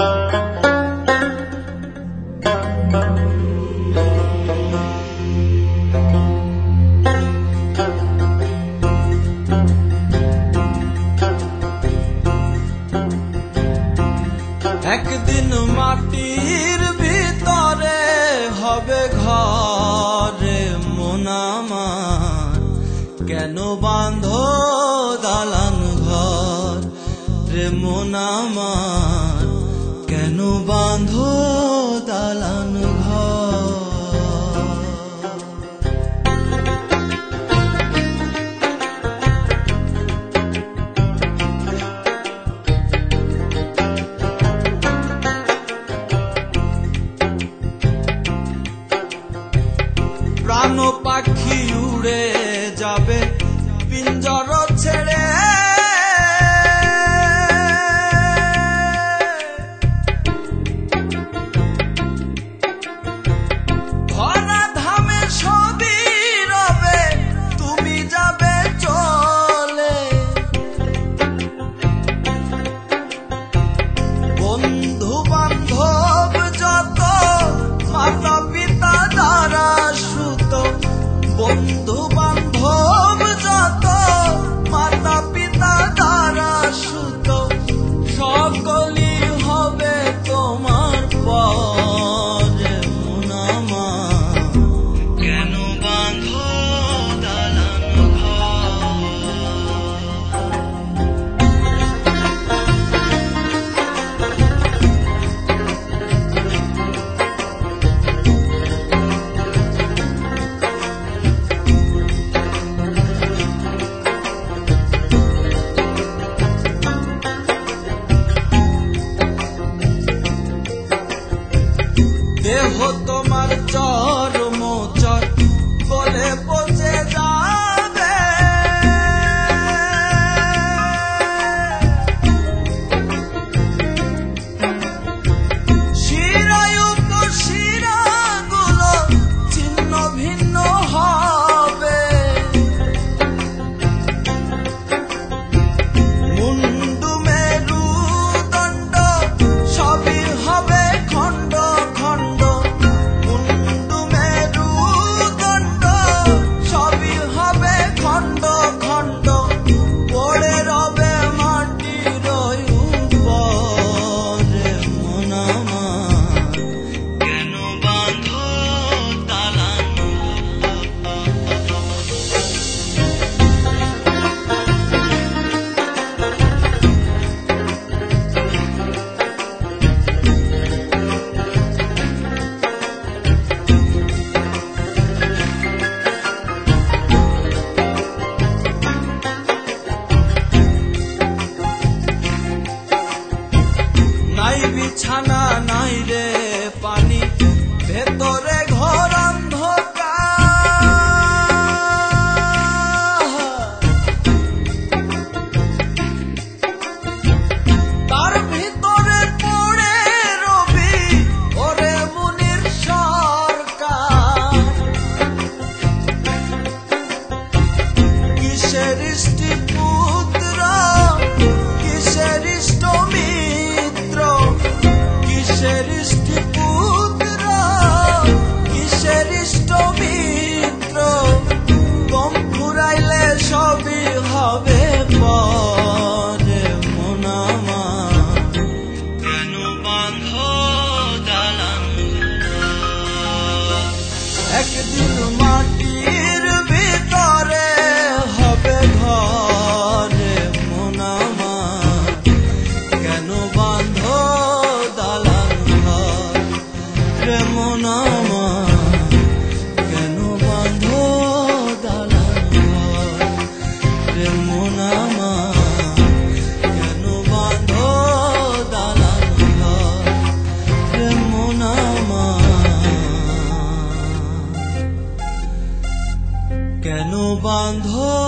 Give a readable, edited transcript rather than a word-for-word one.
একদিন মাটির ভিতরে হবে ঘরে মন আমার, কেন বাঁধো দালান ঘর রে মন আমার, কেন বাঁধো দালান ঘর। প্রাণ পাখি উড়ে যাবে পিঞ্জর ছেড়ে, ধরা ধামে সবই রবে তুমি যাবে চলে। বন্ধু বান্ধব যত মাতা পিতা যারা সুত, বন্ধু বান্ধব যত মাতা পিতা যারা সুত, সকলই হবে তোমার পরে মন আমার, কেন বাঁধো দালান ঘর। দেহ তোমার চরম চর বলে পচে যাবে, শিরায় উপশিরাগুলো ছিন্ন ভিন্ন হবে। মুন্ডু মেরুদণ্ড সবই হবে খণ্ড খণ্ড, মুন্ডু মেরুদণ্ড সবই হবে খণ্ড খণ্ড, পড়ে রবে মাটির উপরে মন আমার, কেন বাঁধো দালান নাই বিছানা নাই রে পানি, ভেতরে ঘর অন্ধকার, তার ভিতরে পড়ে রবি ওরে মুনির সরকার। কিসের ইষ্টি পুত্র, কিসের ইষ্ট মিত্র, কিসের ইষ্টি পুত্র, কিসের ইষ্ট মিত্র, কম ফুরাইলে সবই হবে পরে মন আমার, কেন বাঁধো দালান ঘর। একদিন মাটির ভিতরে হবে ঘরে মন আমার, কেন বাঁধো দালান ঘর রে মন আমার, কেন বাঁধো দালান ঘর রে মন আমার, কেন বাঁধো দালান ঘর রে মন আমার, কেন বাঁধো